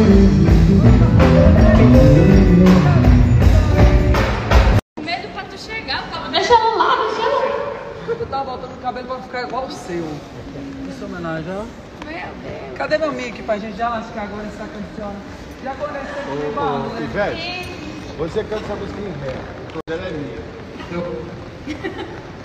Medo pra tu chegar, cara. Deixa ela lá, deixa ela lá. Eu tava botando o cabelo pra ficar igual o seu. Essa homenagem, ó. Meu Deus. Cadê meu mic pra gente já lascar agora essa canção? Já conheceu com o barro, né? Ivete, você canta essa música em ré. Ela é minha.